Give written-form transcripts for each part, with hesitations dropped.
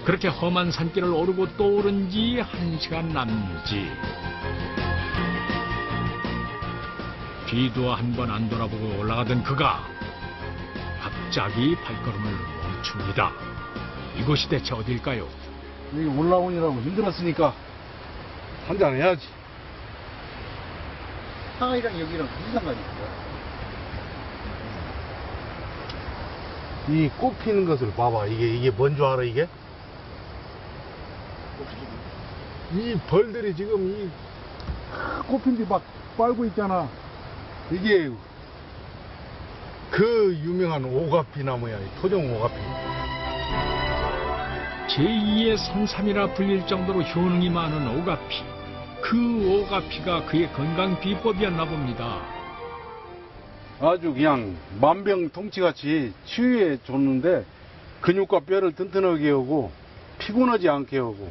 그렇게 험한 산길을 오르고 또 오른 지 1시간 남짓. 뒤도 한 번 안 돌아보고 올라가던 그가 갑자기 발걸음을 멈춥니다. 이곳이 대체 어딜까요? 여기 올라오느라고 힘들었으니까 한잔 해야지. 상하이랑 여기랑 무슨 상관이 있어요? 이 꽃 피는 것을 봐봐. 이게 뭔 줄 알아, 이게? 이 벌들이 지금 이 꽃핀 뒤 막 빨고 있잖아. 이게 그 유명한 오가피 나무야, 토종 오가피. 제2의 산삼이라 불릴 정도로 효능이 많은 오가피. 그 오가피가 그의 건강 비법이었나 봅니다. 아주 그냥 만병통치같이 치유해 줬는데 근육과 뼈를 튼튼하게 하고 피곤하지 않게 하고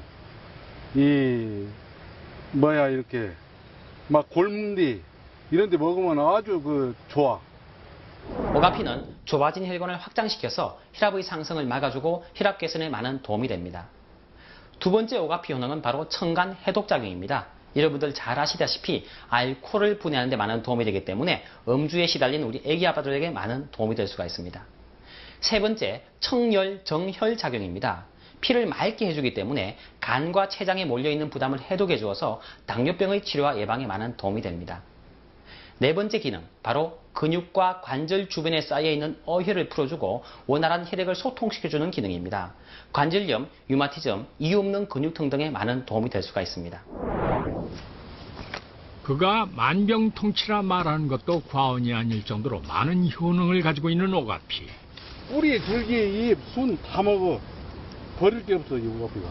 이렇게 막 골문디 이런 데 먹으면 아주 좋아. 오가피는 좁아진 혈관을 확장시켜서 혈압의 상승을 막아주고 혈압 개선에 많은 도움이 됩니다. 두 번째 오가피 효능은 바로 첨간 해독작용입니다. 여러분들 잘 아시다시피 알코올을 분해하는 데 많은 도움이 되기 때문에 음주에 시달린 우리 애기 아빠들에게 많은 도움이 될 수가 있습니다. 세 번째, 청열 정혈 작용입니다. 피를 맑게 해주기 때문에 간과 췌장에 몰려있는 부담을 해독해 주어서 당뇨병의 치료와 예방에 많은 도움이 됩니다. 네 번째 기능, 바로 근육과 관절 주변에 쌓여있는 어혈을 풀어주고 원활한 혈액을 소통시켜주는 기능입니다. 관절염, 류마티즘, 이유 없는 근육통 등에 많은 도움이 될 수가 있습니다. 그가 만병통치라 말하는 것도 과언이 아닐 정도로 많은 효능을 가지고 있는 오가피. 뿌리, 줄기, 잎, 순 다 먹어. 버릴 게 없어, 이 오가피가.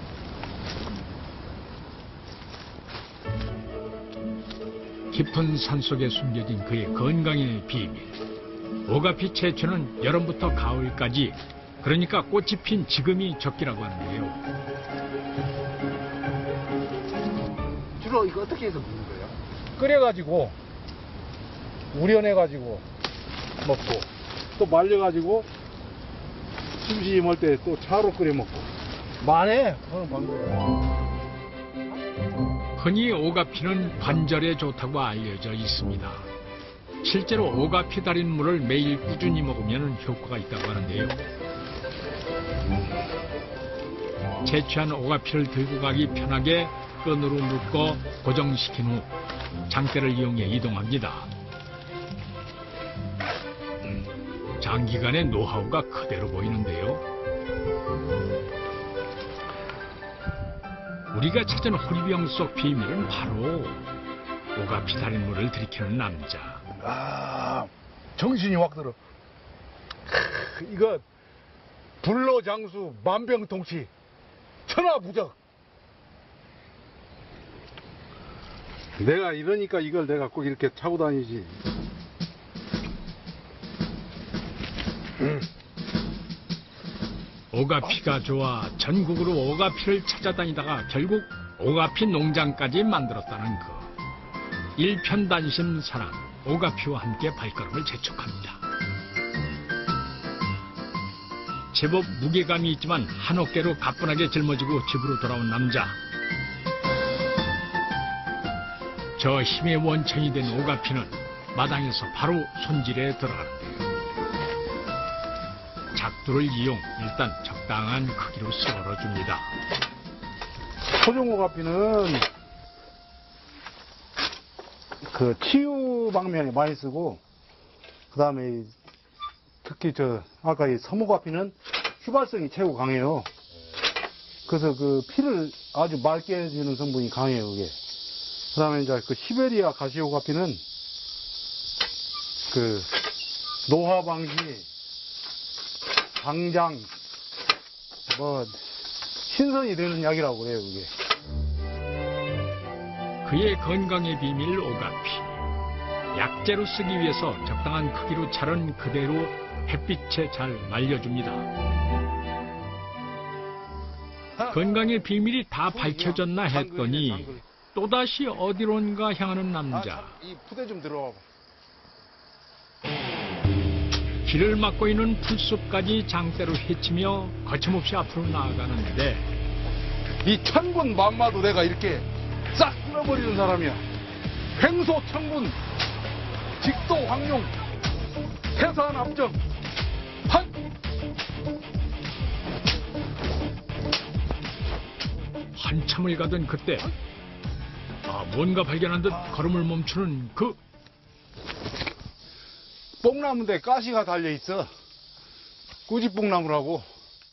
깊은 산속에 숨겨진 그의 건강의 비밀. 오가피 채취는 여름부터 가을까지, 그러니까 꽃이 핀 지금이 적기라고 하는데요. 주로 이거 어떻게 해서 먹는 거예요? 끓여가지고 우려내가지고 먹고 또 말려가지고 심심할 때 또 차로 끓여 먹고 많해 그런 방법이. 흔히 오가피는 관절에 좋다고 알려져 있습니다. 실제로 오가피 달인 물을 매일 꾸준히 먹으면 효과가 있다고 하는데요. 채취한 오가피를 들고 가기 편하게 끈으로 묶어 고정시킨 후 장대를 이용해 이동합니다. 장기간의 노하우가 그대로 보이는데요. 우리가 찾은 호리병 속 비밀은 바로 오가피 달인 물을 들이키는 남자. 아, 정신이 확 들어. 이거 불로장수 만병통치 천하무적. 내가 이러니까 이걸 내가 꼭 이렇게 차고 다니지. 오가피가 좋아 전국으로 오가피를 찾아다니다가 결국 오가피 농장까지 만들었다는 그 일편단심 사랑, 오가피와 함께 발걸음을 재촉합니다. 제법 무게감이 있지만 한 어깨로 가뿐하게 짊어지고 집으로 돌아온 남자. 저 힘의 원천이 된 오가피는 마당에서 바로 손질에 들어가는데요. 작두를 이용 일단 적당한 크기로 썰어줍니다. 토종 오가피는 그 치유 방면에 많이 쓰고, 그 다음에 특히 아까 이 섬오가피는 휘발성이 최고 강해요. 그래서 그 피를 아주 맑게 해주는 성분이 강해요, 그게. 그 다음에 이제 그 시베리아 가시오가피는 그 노화 방지, 당장 신선이 되는 약이라고 그래요, 그게. 그의 건강의 비밀 오가피. 약재로 쓰기 위해서 적당한 크기로 자른 그대로 햇빛에 잘 말려줍니다. 건강의 비밀이 다 밝혀졌나 했더니 또다시 어디론가 향하는 남자. 이 부대 좀 들어와봐. 길을 막고 있는 풀숲까지 장대로 헤치며 거침없이 앞으로 나아가는데 이 천군 만마도 내가 이렇게 싹 끊어버리는 사람이야. 횡소 천군, 직도 황룡, 태산 압정, 한! 한참을 가던 그때 뭔가 발견한 듯 걸음을 멈추는 그 뽕나무인데 가시가 달려있어. 꾸지뽕나무라고.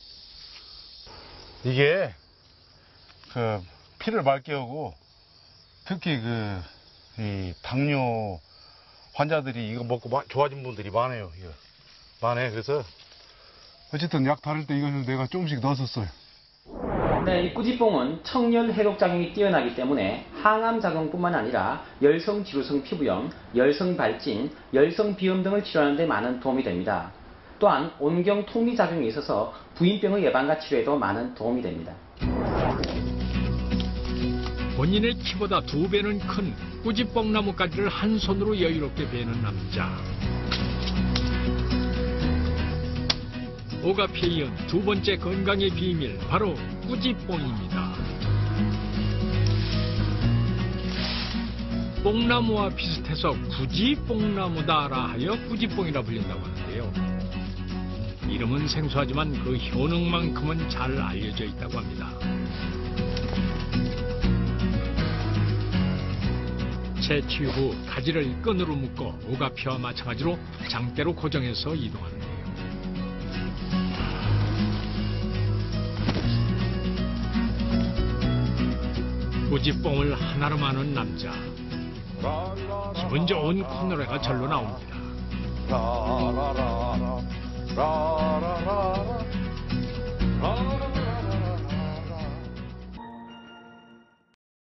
이게 그 피를 맑게 하고 특히 이 당뇨 환자들이 이거 먹고 좋아진 분들이 많아요. 이거 많아요. 그래서 어쨌든 약 다를 때 이거는 내가 조금씩 넣었었어요. 네, 이 꾸지뽕은 청열 해독작용이 뛰어나기 때문에 항암 작용뿐만 아니라 열성 지루성 피부염, 열성 발진, 열성 비염 등을 치료하는 데 많은 도움이 됩니다. 또한 온경 통리 작용이 있어서 부인병의 예방과 치료에도 많은 도움이 됩니다. 본인의 키보다 2배는 큰 꾸지뽕나무 가지를 한 손으로 여유롭게 베는 남자. 오가피에 이은 2번째 건강의 비밀, 바로 꾸지뽕입니다. 뽕나무와 비슷해서 굳이 뽕나무다라 하여 꾸지뽕이라 불린다고 하는데요. 이름은 생소하지만 그 효능만큼은 잘 알려져 있다고 합니다. 채취 후 가지를 끈으로 묶어 오가피와 마찬가지로 장대로 고정해서 이동하는데요. 꾸지뽕을 하나로 마는 남자. 기분 좋은 콧노래가 절로 나옵니다. 라라라라 라라라라 라라라라